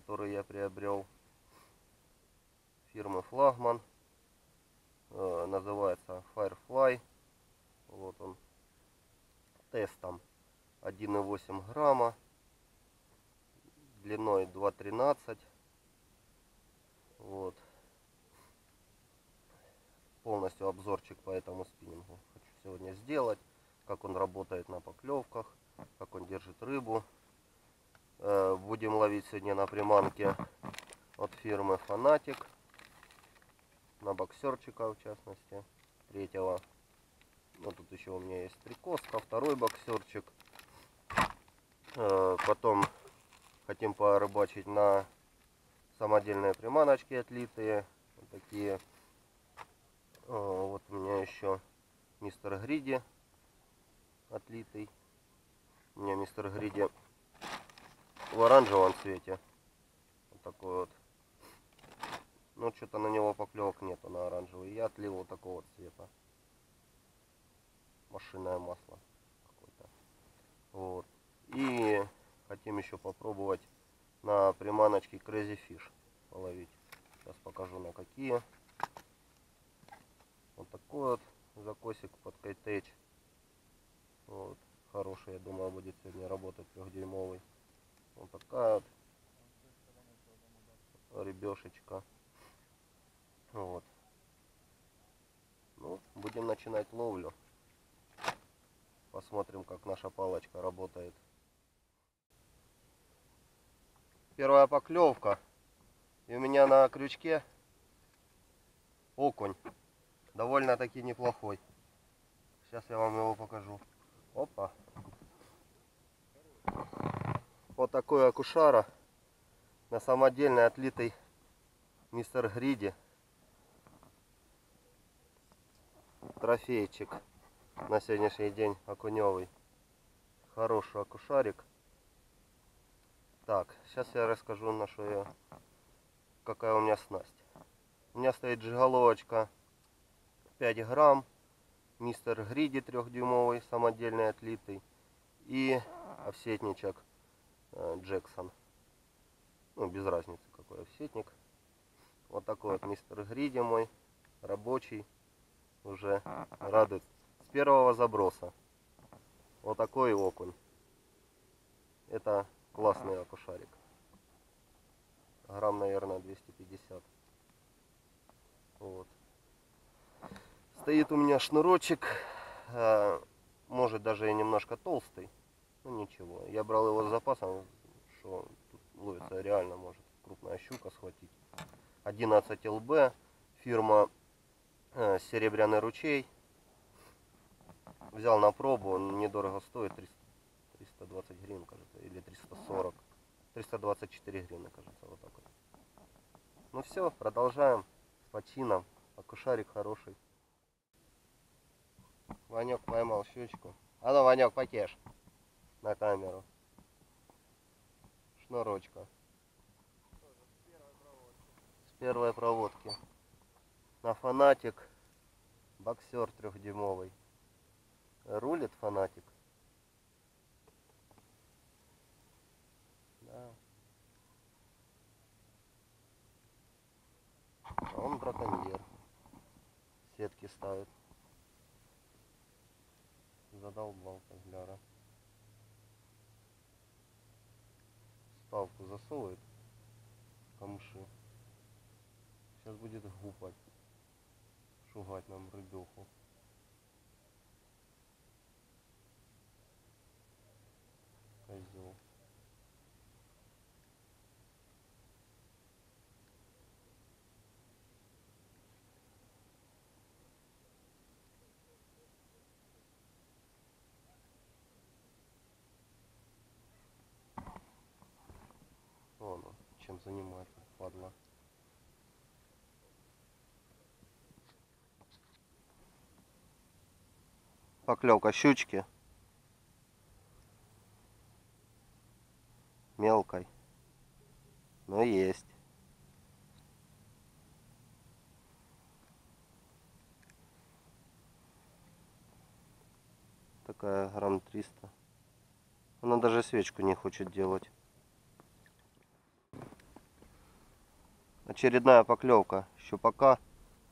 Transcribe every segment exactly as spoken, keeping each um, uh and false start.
который я приобрел фирмы Флагман. Э, называется Firefly. Вот он. Тестом один и восемь грамма. Длиной два тринадцать. Вот. Полностью обзорчик по этому спиннингу хочу сегодня сделать. Как он работает на поклевках. Как он держит рыбу. Э, будем ловить сегодня на приманке от фирмы Фанатик. На боксерчика, в частности, третьего. Вот тут еще у меня есть прикоска, второй боксерчик. Э, потом хотим порыбачить на самодельные приманочки отлитые. Вот такие. Э, вот у меня еще мистер Гриди отлитый. У меня мистер Гриди в оранжевом цвете. Вот такой вот. Ну, что-то на него поклевок нету, на оранжевый. Я отлил вот такого цвета. Машинное масло какое-то. Вот. И хотим еще попробовать на приманочке Crazy Fish половить. Сейчас покажу на какие. Вот такой вот закосик под кайтеч. Вот. Хороший, я думаю, будет сегодня работать, трехдюймовый. Вот такая вот рыбешечка. Вот. Ну, будем начинать ловлю. Посмотрим, как наша палочка работает. Первая поклевка. И у меня на крючке окунь. Довольно-таки неплохой. Сейчас я вам его покажу. Опа. Вот такой окушара. На самодельный отлитый мистер Гриди. Трофейчик на сегодняшний день окуневый. Хороший окушарик. Так, сейчас я расскажу, на что я, какая у меня снасть. У меня стоит джиголовочка пять грамм, мистер Гриди трехдюймовый, самодельный отлитый, и овсетничек Джексон. Ну, без разницы какой овсетник. Вот такой вот мистер Гриди мой, рабочий. Уже радует с первого заброса. Вот такой окунь. Это классный окушарик. Грамм, наверное, двести пятьдесят. Вот. Стоит у меня шнурочек. Может, даже и немножко толстый. Ну ничего. Я брал его с запасом, что тут ловится реально может крупная щука схватить. одиннадцать эл бэ. Фирма Серебряный ручей. Взял на пробу, он недорого стоит, триста двадцать гривен, кажется, или триста сорок. триста двадцать четыре гривны, кажется, вот так вот. Ну все, продолжаем с почином. Окушарик хороший. Ванек поймал щучку. А ну, Ванек, потешь на камеру. Шнурочка. С первой проводки. На Фанатик. Боксер трехдюймовый. Рулит Фанатик. Да. А он браконьер. Сетки ставит. Задолбал козляра. Ставку засовывает. Камыши. Сейчас будет гупать. Шугать нам рыбеху. Козел. Вон он, чем занимается, падла. Поклевка щучки. Мелкой. Но есть. Такая грамм триста. Она даже свечку не хочет делать. Очередная поклевка щупака.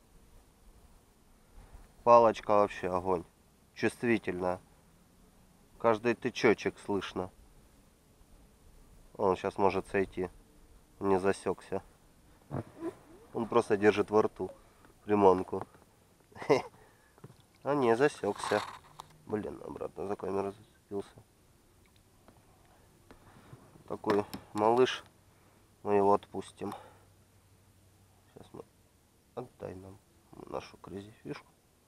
Палочка вообще огонь. Чувствительная. Каждый тычочек слышно. Он сейчас может сойти. Не засекся. Он просто держит во рту приманку. А не, засекся. Блин, обратно за камеру зацепился. Такой малыш. Мы его отпустим. Сейчас мы... Отдай нам нашу крейзи-фишку.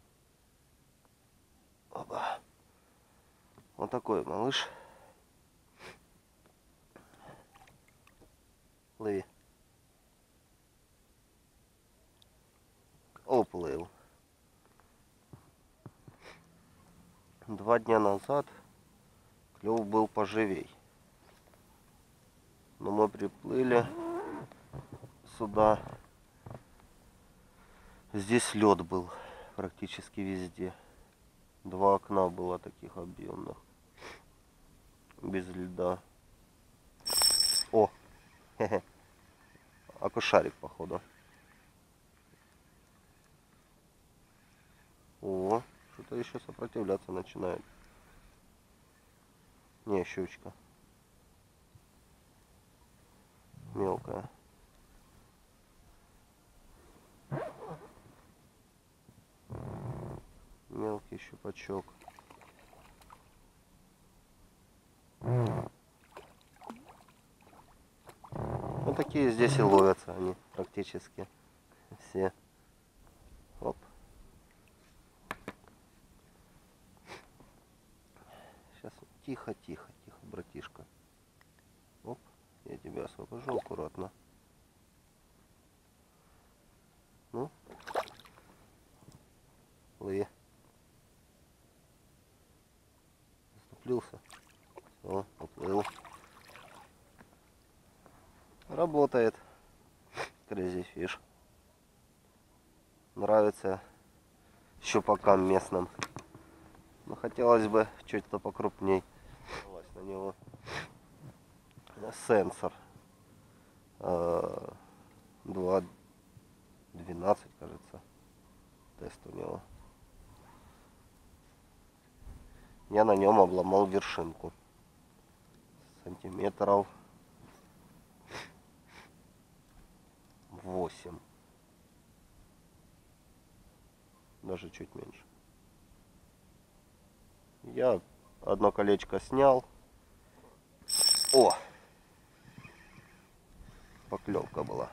Оба. Вот такой малыш. Лови. Оплыл. Два дня назад клев был поживей. Но мы приплыли сюда. Здесь лед был практически везде. Два окна было таких объемных. Без льда. О! Хе-хе. Акушарик, походу. О, что-то еще сопротивляться начинает. Не, щучка. Мелкая. Мелкий щупачок. Вот такие здесь и ловятся они практически все. Оп. Сейчас тихо, тихо, тихо, братишка. Оп, я тебя освобожу аккуратно. Ну, лови. Заступлился. Все, поплыл. Работает. Crazy Fish. Нравится щупакам местным. Но хотелось бы что-то покрупней. На него сенсор два двенадцать, кажется. Тест у него. Я на нем обломал вершинку. Сантиметров восемь. Даже чуть меньше. Я одно колечко снял. О! Поклевка была.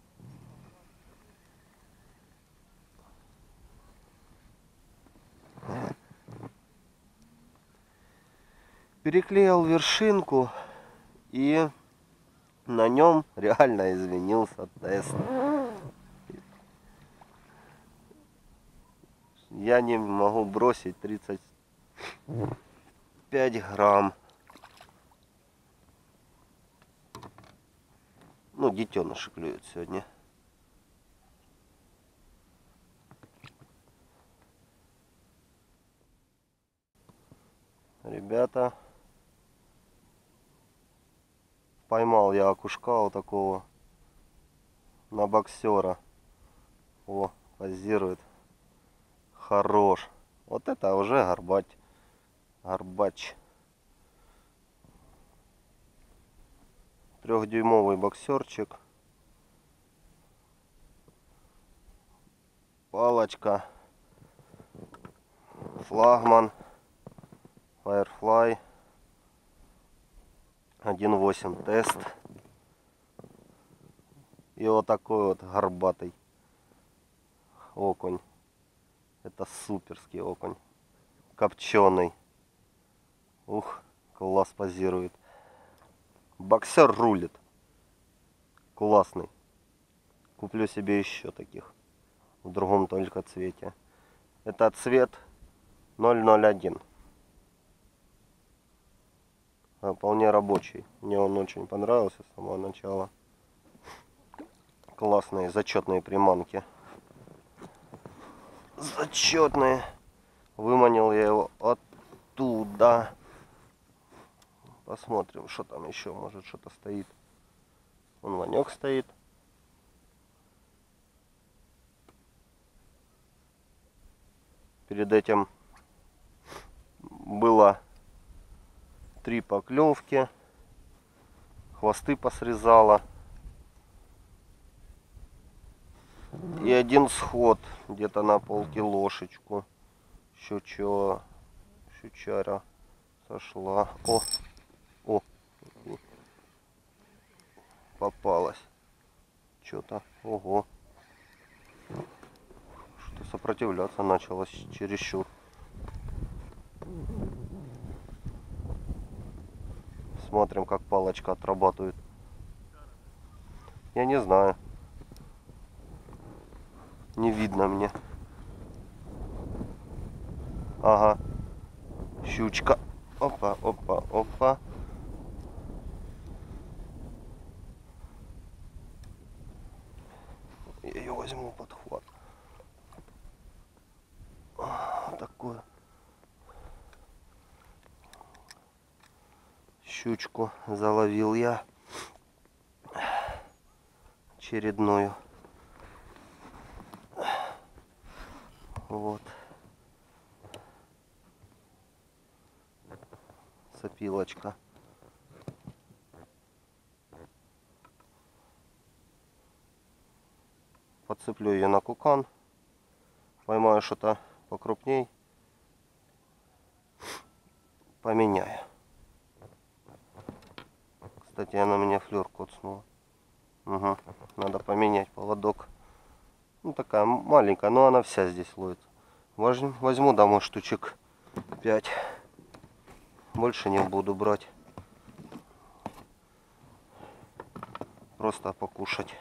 Переклеил вершинку и на нем реально изменился тест. Я не могу бросить тридцать пять грамм. Ну, детеныши клюют сегодня. Ребята, поймал я окушка вот такого на боксера. О, позирует. Хорош. Вот это уже горбач. Горбач. Трехдюймовый боксерчик. Палочка. Флагман. Firefly. один восемь тест. И вот такой вот горбатый окунь. Это суперский окунь. Копченый. Ух, класс позирует. Боксер рулит. Классный. Куплю себе еще таких. В другом только цвете. Это цвет ноль ноль один. Вполне рабочий. Мне он очень понравился с самого начала. Классные зачетные приманки. Зачетные. Выманил я его оттуда. Посмотрим, что там еще. Может, что-то стоит. Вон Ванек стоит. Перед этим было три поклевки. Хвосты посрезала. И один сход где-то на полкилошечку. Щучо, щучара сошла. О, о, попалась. Что-то, ого. Что сопротивляться началось чересчур. Смотрим, как палочка отрабатывает. Я не знаю. Не видно мне. Ага. Щучка. Опа, опа, опа. Я ее возьму под хват. Такую щучку заловил я. Очередную. Вот. Сопилочка. Подцеплю ее на кукан. Поймаю что-то покрупней. Поменяю. Кстати, она меня флёр коцнула. Угу. Надо поменять поводок. Ну, такая маленькая, но она вся здесь ловится. Возьму домой штучек пять. Больше не буду брать. Просто покушать.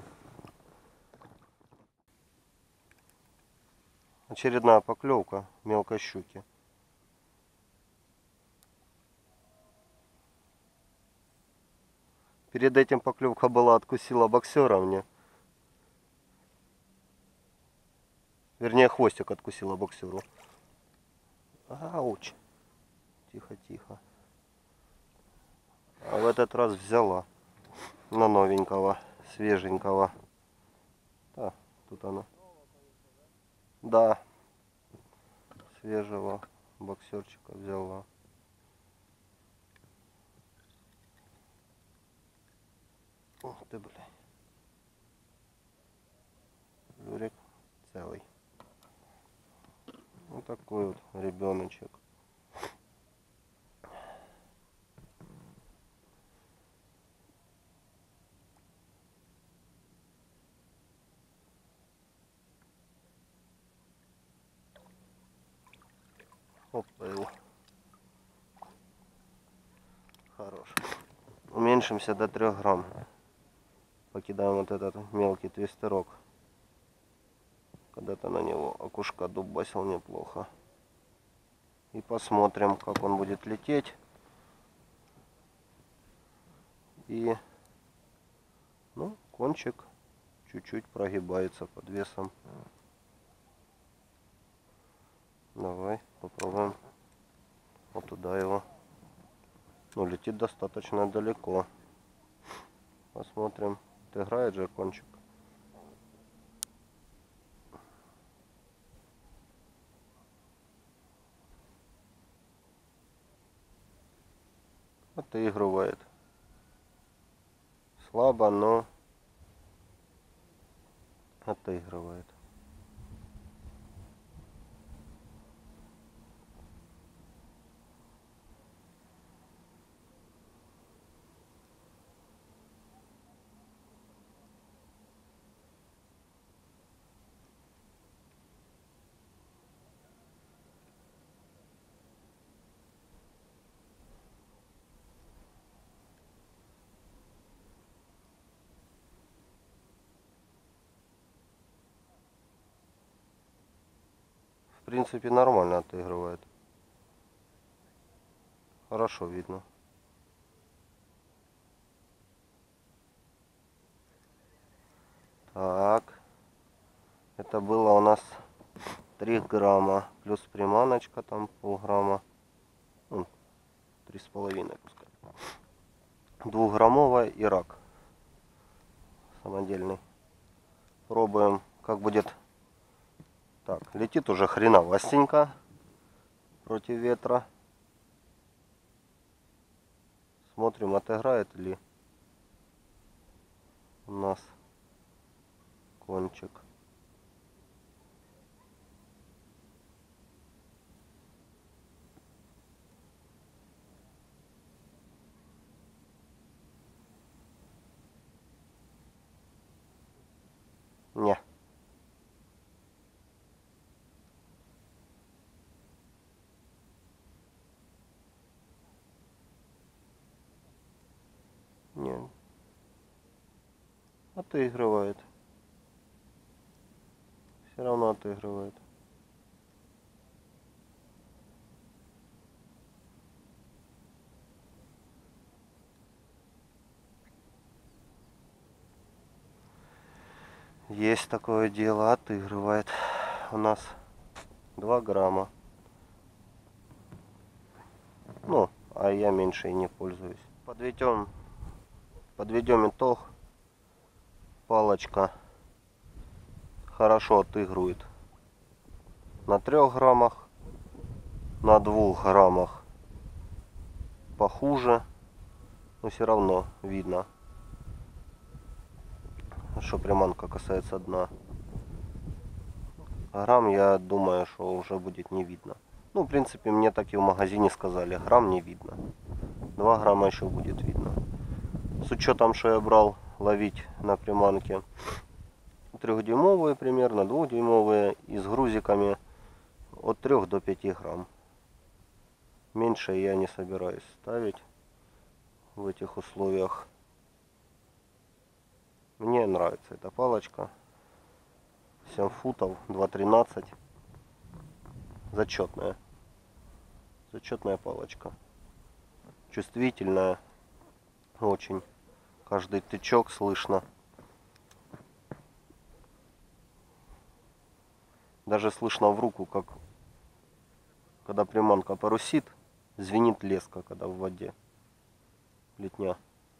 Очередная поклевка мелкой щуки. Перед этим поклевка была, откусила боксера мне. Вернее, хвостик откусила боксеру. Ауч. Тихо, тихо. А в этот раз взяла. На новенького, свеженького. А, тут она. Да. Свежего боксерчика взяла. Ух ты, блин. Люрик целый. Вот такой вот ребеночек. Опа его. Хорош. Уменьшимся до трёх грамм. Покидаем вот этот мелкий твистерок. Когда-то на него окушка дубасил неплохо. И посмотрим, как он будет лететь. И ну, кончик чуть-чуть прогибается под весом. Давай попробуем вот туда его. Ну, летит достаточно далеко. Посмотрим. Играет же кончик. Отыгрывает. Слабо, но отыгрывает. В принципе, нормально отыгрывает. Хорошо видно. Так. Это было у нас три грамма. Плюс приманочка там полграмма. Ну, три с половиной пускай. Двухграммовая и рак. Самодельный. Пробуем, как будет Так, летит уже хреновастенько против ветра. Смотрим, отыграет ли у нас кончик. Не. Не. Отыгрывает. Все равно отыгрывает. Есть такое дело, отыгрывает. У нас два грамма. Ну, а я меньше и не пользуюсь. Подведем, подведем итог. Палочка хорошо отыгрывает на трех граммах, на двух граммах похуже, но все равно видно, что приманка касается дна. Грамм, я думаю, что уже будет не видно. Ну, в принципе, мне так и в магазине сказали, грамм не видно. два грамма еще будет видно. С учетом, что я брал ловить на приманке трехдюймовые примерно, двухдюймовые и с грузиками от трёх до пяти грамм. Меньше я не собираюсь ставить в этих условиях. Мне нравится эта палочка. семь футов, два тринадцать. Зачетная. Зачетная палочка. Чувствительная. Очень. Каждый тычок слышно. Даже слышно в руку, как когда приманка парусит, звенит леска, когда в воде. Плетня.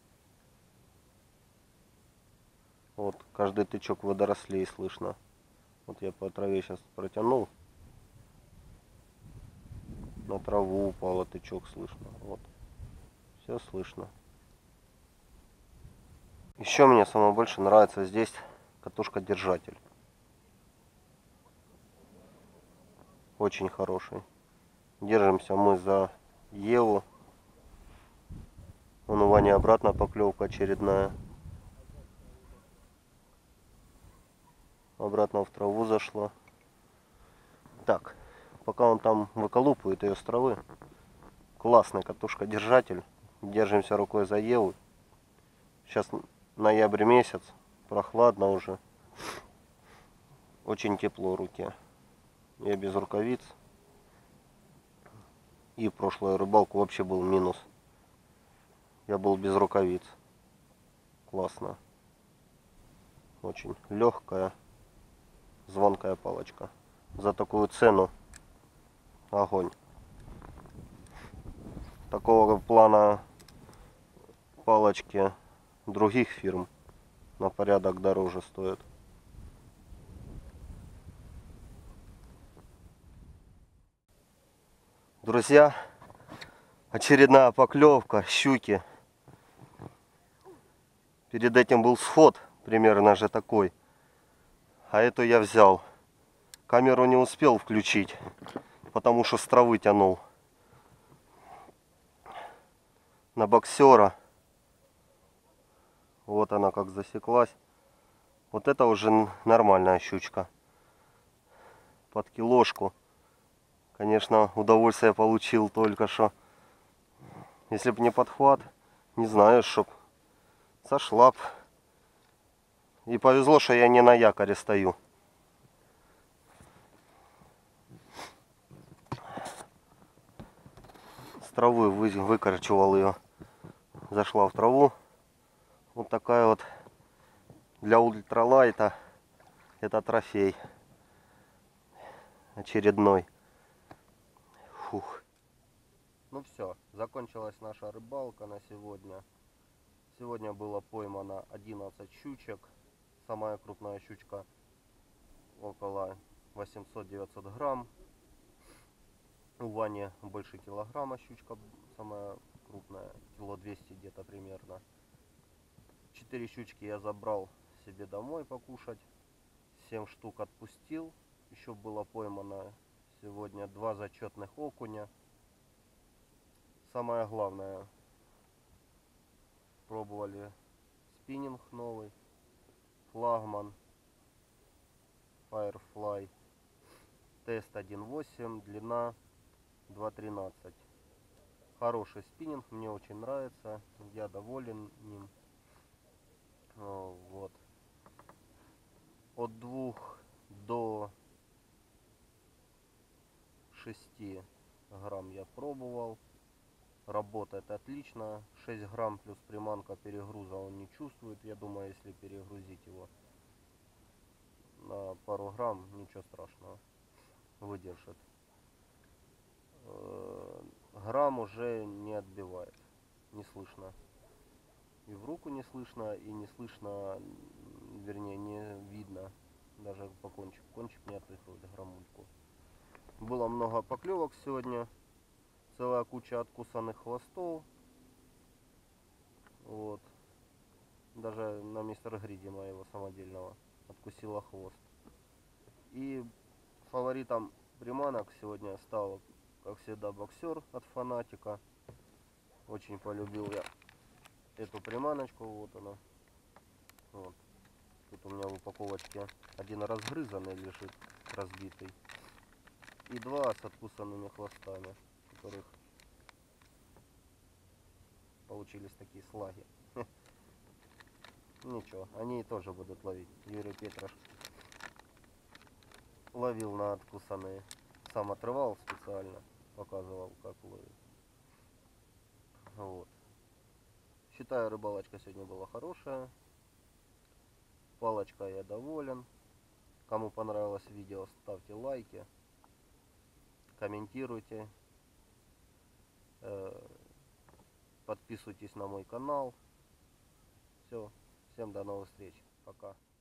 Вот каждый тычок водорослей слышно. Вот я по траве сейчас протянул. На траву упал, тычок слышно. Вот. Все слышно. Еще мне самое больше нравится здесь катушка-держатель. Очень хороший. Держимся мы за Еву. Вон у Вани обратно поклевка очередная. Обратно в траву зашла. Так, пока он там выколупывает ее с травы. Классный катушка-держатель. Держимся рукой за Еву. Сейчас ноябрь месяц. Прохладно уже. Очень тепло в руке. Я без рукавиц. И в прошлую рыбалку вообще был минус. Я был без рукавиц. Классно. Очень легкая, звонкая палочка. За такую цену огонь. Такого плана палочки других фирм на порядок дороже стоят. Друзья, очередная поклевка щуки. Перед этим был сход, примерно же такой. А эту я взял. Камеру не успел включить, потому что с травы тянул. На боксера. Вот она как засеклась. Вот это уже нормальная щучка. Под килошку. Конечно, удовольствие получил только что. Если бы не подхват, не знаю, чтоб сошла б. И повезло, что я не на якоре стою. С травы вы, выкорчевал ее. Зашла в траву. Вот такая вот для ультралайта. Это трофей. Очередной. Фух. Ну все, закончилась наша рыбалка на сегодня. Сегодня было поймано одиннадцать щучек. Самая крупная щучка около восемьсот-девятьсот грамм. У Вани больше килограмма щучка, самая крупная, кило двести где-то примерно. Четыре щучки я забрал себе домой покушать. Семь штук отпустил. Еще было поймано сегодня два зачетных окуня. Самое главное, пробовали спиннинг новый, флагман Firefly, тест один восемь, длина два тринадцать. Хороший спиннинг, мне очень нравится, я доволен им. Вот. От двух до шести грамм я пробовал. Работает отлично. шесть грамм плюс приманка, перегруза он не чувствует. Я думаю, если перегрузить его на пару грамм, ничего страшного, выдержит. Грамм уже не отбивает, не слышно. И в руку не слышно, и не слышно, вернее, не видно даже по кончику. Кончик не отпихивает граммульку. Было много поклевок сегодня. Целая куча откусанных хвостов. Вот. Даже на мистер Гриди моего самодельного откусила хвост. И фаворитом приманок сегодня стал, как всегда, боксер от Фанатика. Очень полюбил я эту приманочку. Вот она. Вот. Тут у меня в упаковочке один разгрызанный лежит, разбитый. И два с откусанными хвостами, которых получились такие слаги. Ничего, они тоже будут ловить. Юрий Петрош ловил на откусанные. Сам отрывал специально, показывал, как ловит. Вот. Считаю, рыбалочка сегодня была хорошая. Палочка я доволен. Кому понравилось видео, ставьте лайки, комментируйте, подписывайтесь на мой канал. Все, всем до новых встреч. Пока.